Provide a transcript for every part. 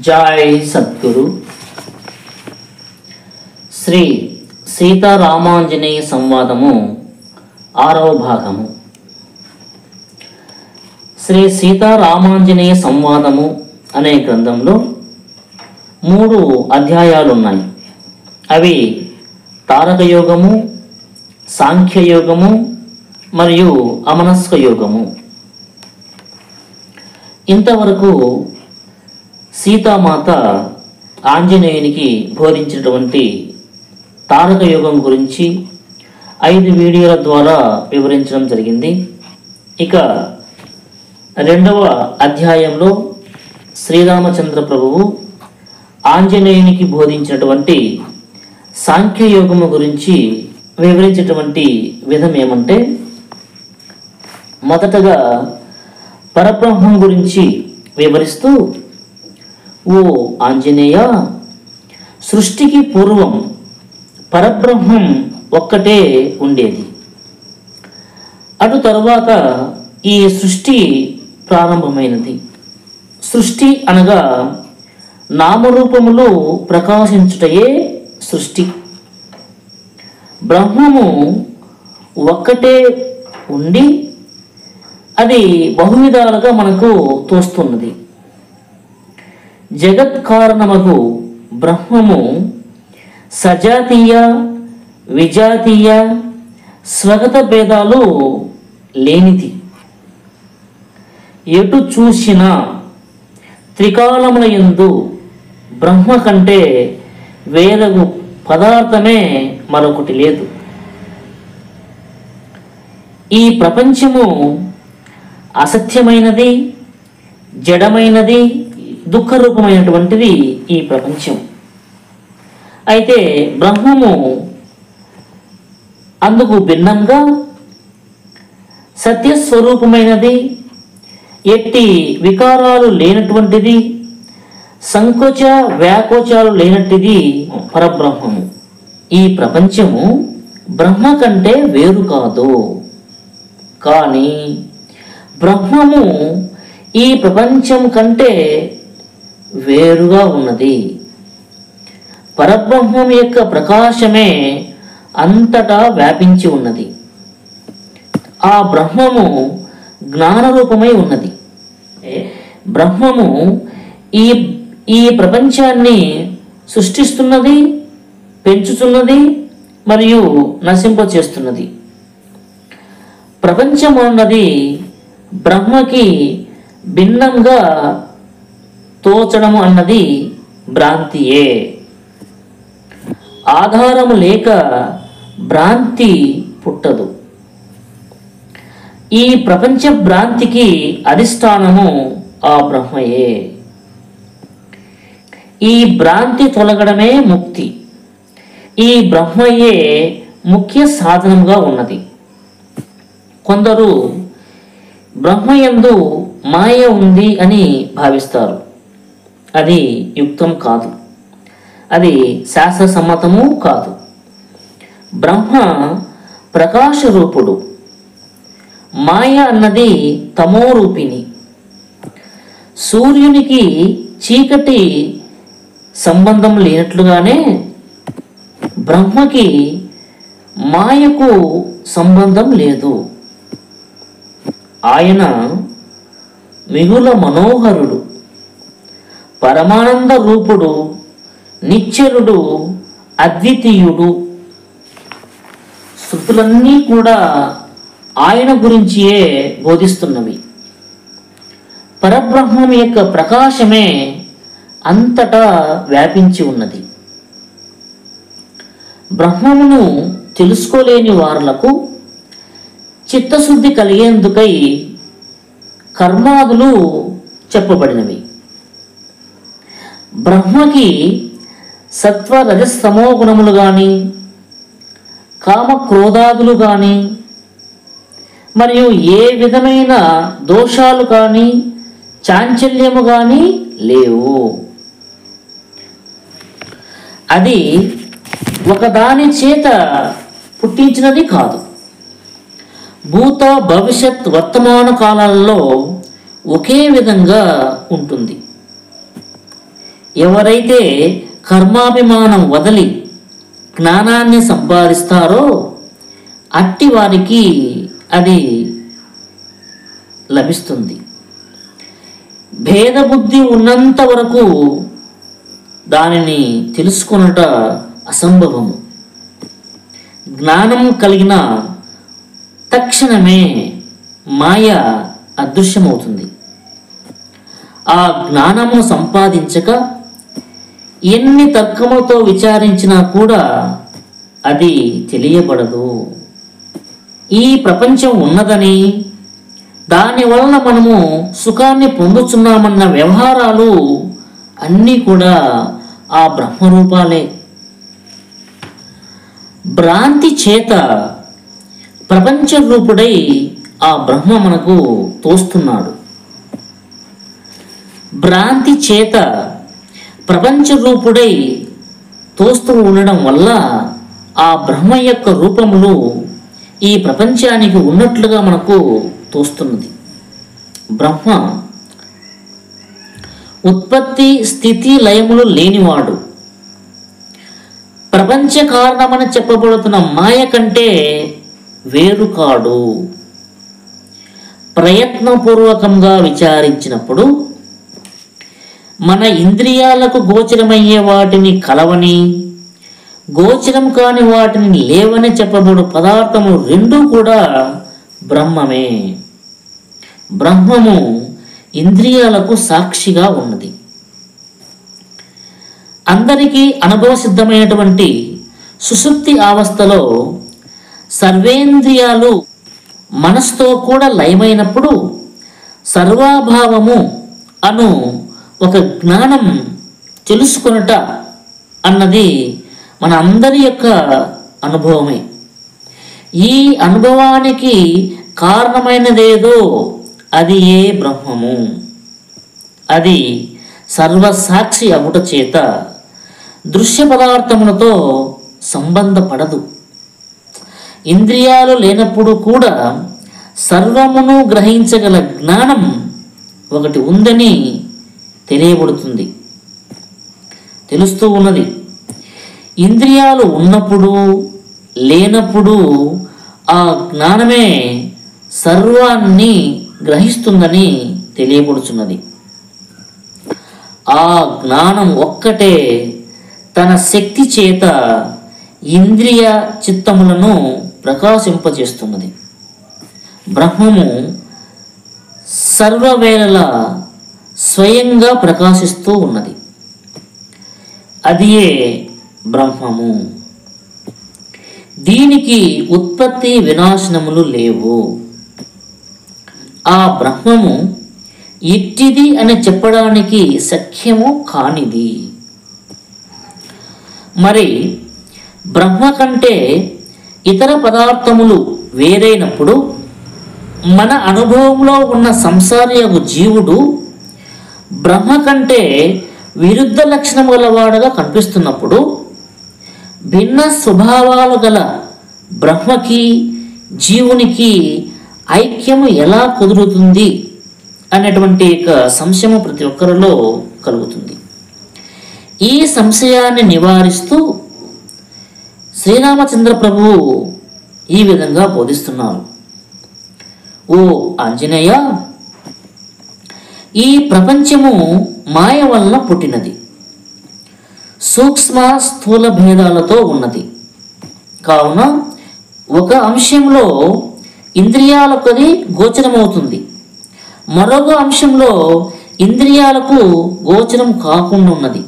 జై సద్గురు. శ్రీ సీతారామాంజనేయ సంవాదము 6వ భాగము. శ్రీ సీతారామాంజనేయ సంవాదము అనే గ్రంథంలో 3 అధ్యాయాలు ఉన్నాయి. అవి తారకయోగము, సాంఖ్యయోగము మరియు అమనస్క యోగము. ఇంతవరకు సీతామాత ఆంజనేయునికి బోధించినటువంటి తారక యోగం గురించి 5 వీడియోల ద్వారా వివరించడం జరిగింది. ఇక 2వ అధ్యాయంలో శ్రీరామచంద్ర ప్రభువు ఆంజనేయునికి బోధించినటువంటి సాంఖ్యయోగము గురించి వివరించేటువంటి విధం ఏమంటే, మొదటగా పరబ్రహ్మం గురించి వివరిస్తూ, ఓ ఆంజనేయ, సృష్టికి పూర్వం పరబ్రహ్మం ఒక్కటే ఉండేది. అటు తరువాత ఈ సృష్టి ప్రారంభమైనది. సృష్టి అనగా నామరూపములు ప్రకాశించుటయే సృష్టి. బ్రహ్మము ఒక్కటే ఉండి అది బహువిధాలుగా మనకు తోస్తున్నది. జగత్కారణమగు బ్రహ్మము సజాతీయ, విజాతీయ, స్వగత భేదాలు లేనిది. ఎటు చూసిన త్రికాలముల యందు బ్రహ్మ కంటే వేరగు పదార్థమే మరొకటి లేదు. ఈ ప్రపంచము అసత్యమైనది, జడమైనది, దుఃఖరూపమైనటువంటిది ఈ ప్రపంచం. అయితే బ్రహ్మము అందుకు భిన్నంగా సత్యస్వరూపమైనది, ఎట్టి వికారాలు లేనటువంటిది, సంకోచ వ్యాకోచాలు లేనట్టిది పరబ్రహ్మము. ఈ ప్రపంచము బ్రహ్మ కంటే వేరు కాదు, కానీ బ్రహ్మము ఈ ప్రపంచం కంటే వేరుగా ఉన్నది. పరబ్రహ్మం యొక్క ప్రకాశమే అంతటా వ్యాపించి ఉన్నది. ఆ బ్రహ్మము జ్ఞానరూపమై ఉన్నది. బ్రహ్మము ఈ ప్రపంచాన్ని సృష్టిస్తున్నది, పెంచుతున్నది మరియు నశింపచేస్తున్నది. ప్రపంచం అన్నది బ్రహ్మకి భిన్నంగా తోచడము అన్నది భ్రాంతియే. ఆధారము లేక భ్రాంతి పుట్టదు. ఈ ప్రపంచ భ్రాంతికి అధిష్టానము ఆ బ్రహ్మయే. ఈ భ్రాంతి తొలగడమే ముక్తి. ఈ బ్రహ్మయే ముఖ్య సాధనంగా ఉన్నది. కొందరు బ్రహ్మయందు మాయ ఉంది అని భావిస్తారు. అది యుక్తం కాదు, అది శాస్త్ర సమ్మతము కాదు. బ్రహ్మ ప్రకాశ రూపుడు, మాయ అన్నది తమోరూపిణి. సూర్యునికి చీకటి సంబంధం లేనట్లుగానే బ్రహ్మకి మాయకు సంబంధం లేదు. ఆయన మిగుల మనోహరుడు, పరమానంద రూపుడు, నిశ్చలుడు, అద్వితీయుడు. శృతులన్నీ కూడా ఆయన గురించియే బోధిస్తున్నవి. పరబ్రహ్మం యొక్క ప్రకాశమే అంతటా వ్యాపించి ఉన్నది. బ్రహ్మమును తెలుసుకోలేని వారులకు చిత్తశుద్ధి కలిగేందుకై కర్మాదులు చెప్పబడినవి. బ్రహ్మకి సత్వ రజస్తమో గుణములు కానీ, కామక్రోధాదులు కానీ, మరియు ఏ విధమైన దోషాలు కానీ, చాంచల్యము కానీ లేవు. అది ఒకదాని చేత పుట్టించినది కాదు. భూత భవిష్యత్ వర్తమాన కాలాలలో ఒకే విధంగా ఉంటుంది. ఎవరైతే కర్మాభిమానం వదిలి జ్ఞానాన్ని సంపాదిస్తారో అట్టి వారికి అది లభిస్తుంది. భేదబుద్ధి ఉన్నంత వరకు దానిని తెలుసుకొనుట అసంభవము. జ్ఞానం కలిగిన తక్షణమే మాయ అదృశ్యమవుతుంది. ఆ జ్ఞానమును సంపాదించక ఎన్ని తర్కములతో విచారించినా కూడా అది తెలియబడదు. ఈ ప్రపంచం ఉన్నదని, దాని వలన మనము సుఖాన్ని పొందుతున్నామన్న వ్యవహారాలు అన్నీ కూడా ఆ బ్రహ్మరూపాలే. భ్రాంతి చేత ప్రపంచ రూపుడై ఆ బ్రహ్మ మనకు తోస్తున్నాడు. భ్రాంతి చేత ప్రపంచ రూపుడై తోస్తూ ఉండడం వల్ల ఆ బ్రహ్మ యొక్క రూపములు ఈ ప్రపంచానికి ఉన్నట్లుగా మనకు తోస్తున్నది. బ్రహ్మ ఉత్పత్తి స్థితి లయములు లేనివాడు. ప్రపంచ కారణమని చెప్పబడుతున్న మాయ కంటే వేరు కాడు. ప్రయత్నపూర్వకంగా విచారించినప్పుడు మన ఇంద్రియాలకు గోచరమయ్యే వాటిని కలవని, గోచరం కాని వాటిని లేవని చెప్పబడు పదార్థములు రెండూ కూడా బ్రహ్మమే. బ్రహ్మము ఇంద్రియాలకు సాక్షిగా ఉన్నది. అందరికీ అనుభవ సిద్ధమైనటువంటి సుషుప్తి అవస్థలో సర్వేంద్రియాలు మనసుతో కూడా లయమైనప్పుడు సర్వాభావము అను ఒక జ్ఞానం తెలుసుకొనుట అన్నది మన అందరి యొక్క అనుభవమే. ఈ అనుభవానికి కారణమైనదేదో అది ఏ బ్రహ్మము. అది సర్వసాక్షి అగుట చేత దృశ్య పదార్థములతో సంబంధపడదు. ఇంద్రియాలు లేనప్పుడు కూడా సర్వమును గ్రహించగల జ్ఞానం ఒకటి ఉందని తెలియబడుతుంది, తెలుస్తూ ఉన్నది. ఇంద్రియాలు ఉన్నప్పుడు లేనప్పుడు ఆ జ్ఞానమే సర్వాన్ని గ్రహిస్తుందని తెలియబడుచున్నది. ఆ జ్ఞానం ఒక్కటే తన శక్తి చేత ఇంద్రియ చిత్తములను ప్రకాశింపజేస్తున్నది. బ్రహ్మము సర్వవేళలా స్వయంగా ప్రకాశిస్తూ ఉన్నది. అదియే బ్రహ్మము. దీనికి ఉత్పత్తి వినాశనములు లేవు. ఆ బ్రహ్మము ఇట్టిది అని చెప్పడానికి సఖ్యము కానిది. మరి బ్రహ్మ కంటే ఇతర పదార్థములు వేరైనప్పుడు మన అనుభవంలో ఉన్న సంసారియగు జీవుడు బ్రహ్మ కంటే విరుద్ధ లక్షణం గలవాడుగా కనిపిస్తున్నప్పుడు భిన్న స్వభావాలు గల బ్రహ్మకి జీవునికి ఐక్యము ఎలా కుదురుతుంది అనేటువంటి సంశయము ప్రతి ఒక్కరిలో కలుగుతుంది. ఈ సంశయాన్ని నివారిస్తూ శ్రీరామచంద్ర ప్రభువు ఈ విధంగా బోధిస్తున్నారు. ఓ ఆంజనేయ, ఈ ప్రపంచము మాయ వలన పుట్టినది. సూక్ష్మ స్థూల భేదాలతో ఉన్నది. కావున ఒక అంశంలో ఇంద్రియాలకు అది గోచరమవుతుంది, మరొక అంశంలో ఇంద్రియాలకు గోచరం కాకుండా ఉన్నది.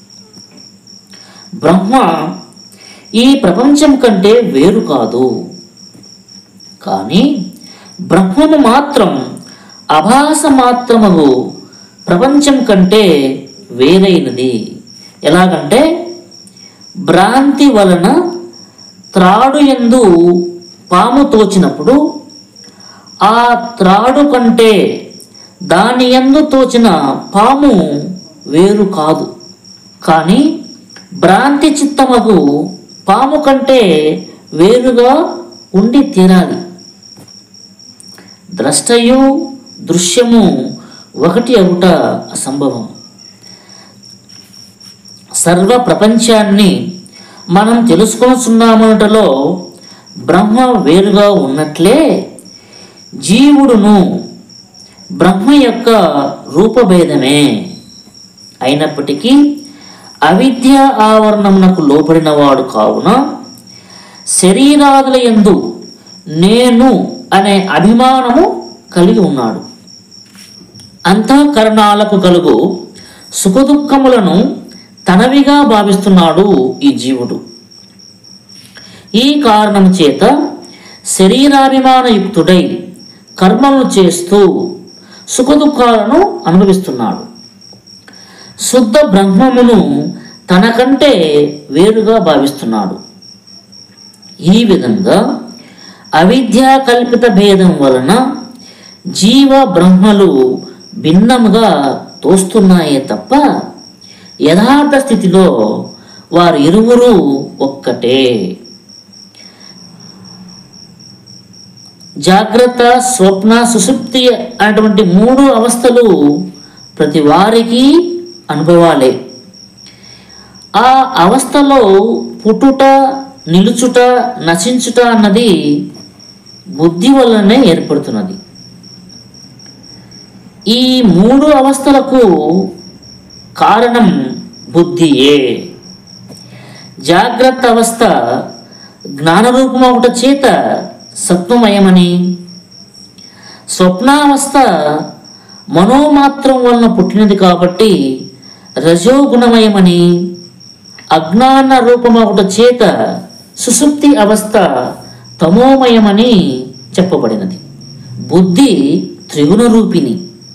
బ్రహ్మ ఈ ప్రపంచం కంటే వేరు కాదు. కానీ బ్రహ్మము మాత్రం అభాస మాత్రము ప్రపంచం కంటే వేరైనది. ఎలాగంటే భ్రాంతి వలన త్రాడు యందు పాము తోచినప్పుడు ఆ త్రాడు కంటే దాని యందు తోచిన పాము వేరు కాదు. కానీ భ్రాంతి చిత్తమగు పాము కంటే వేరుగా ఉండి తీరాలి. ద్రష్టయు దృశ్యము ఒకటి అగుట అసంభవం. సర్వ ప్రపంచాన్ని మనం తెలుసుకొనుచున్నామనటలో బ్రహ్మ వేరుగా ఉన్నట్లే జీవుడును బ్రహ్మ యొక్క రూపభేదమే అయినప్పటికీ అవిద్య ఆవరణమునకు లోపడినవాడు కావున శరీరాదుల యందు నేను అనే అభిమానము కలిగి ఉన్నాడు. అంతఃకరణాలకు కలుగు సుఖదుఖములను తనవిగా భావిస్తున్నాడు ఈ జీవుడు. ఈ కారణం చేత శరీరాభిమానయుక్తుడై కర్మలను చేస్తూ సుఖదుఖాలను అనుభవిస్తున్నాడు. శుద్ధ బ్రహ్మమును తనకంటే వేరుగా భావిస్తున్నాడు. ఈ విధంగా అవిద్యా కల్పిత భేదం వలన జీవ బ్రహ్మలు భిన్నముగా తోస్తున్నాయే తప్ప యథార్థ స్థితిలో వారు ఇరువురు ఒక్కటే. జాగ్రత్త, స్వప్న, సుషుప్తి అనేటువంటి 3 అవస్థలు ప్రతి వారికి అనుభవాలే. ఆ అవస్థలో పుట్టుట, నిలుచుట, నశించుట అన్నది బుద్ధి వల్లనే ఏర్పడుతున్నది. ఈ 3 అవస్థలకు కారణం బుద్ధియే. జాగ్రత్త అవస్థ జ్ఞానరూపమొకట చేత సత్వమయమని, స్వప్నావస్థ మనోమాత్రం వలన పుట్టినది కాబట్టి రజోగుణమయమని, అజ్ఞాన రూపమొకట చేత సుషుప్తి అవస్థ తమోమయమని చెప్పబడినది. బుద్ధి త్రిగుణ రూపిణి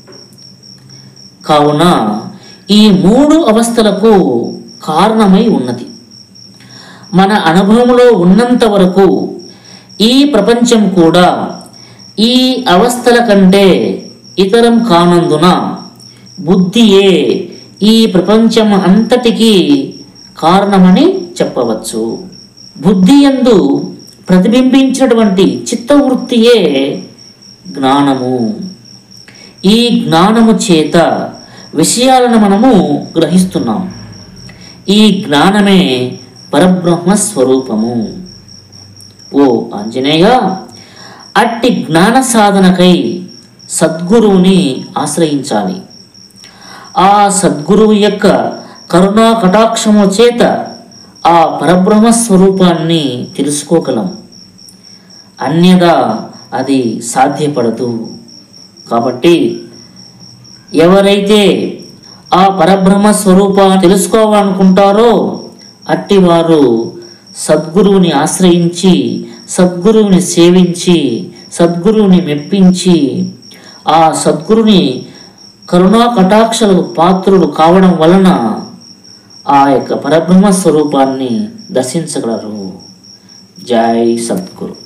కావున ఈ 3 అవస్థలకు కారణమై ఉన్నది. మన అనుభవంలో ఉన్నంత వరకు ఈ ప్రపంచం కూడా ఈ అవస్థల కంటే ఇతరం కానందున బుద్ధియే ఈ ప్రపంచం అంతటికీ కారణమని చెప్పవచ్చు. బుద్ధి యందు ప్రతిబింబించినటువంటి చిత్తవృత్తియే జ్ఞానము. ఈ జ్ఞానము చేత విషయాలను మనము గ్రహిస్తున్నాం. ఈ జ్ఞానమే పరబ్రహ్మ స్వరూపము. ఓ ఆంజనేయ, అట్టి జ్ఞాన సాధనకై సద్గురువుని ఆశ్రయించాలి. ఆ సద్గురువు యొక్క కరుణా కటాక్షము చేత ఆ పరబ్రహ్మ స్వరూపాన్ని తెలుసుకోగలం. అన్యదా అది సాధ్యపడదు. కాబట్టి ఎవరైతే ఆ పరబ్రహ్మ స్వరూపాన్ని తెలుసుకోవాలనుకుంటారో అట్టివారు సద్గురువుని ఆశ్రయించి, సద్గురువుని సేవించి, సద్గురువుని మెప్పించి, ఆ సద్గురుని కరుణా కటాక్షలకు పాత్రులు కావడం వలన ఆ యొక్క పరబ్రహ్మ స్వరూపాన్ని దర్శించగలరు. జై సద్గురు.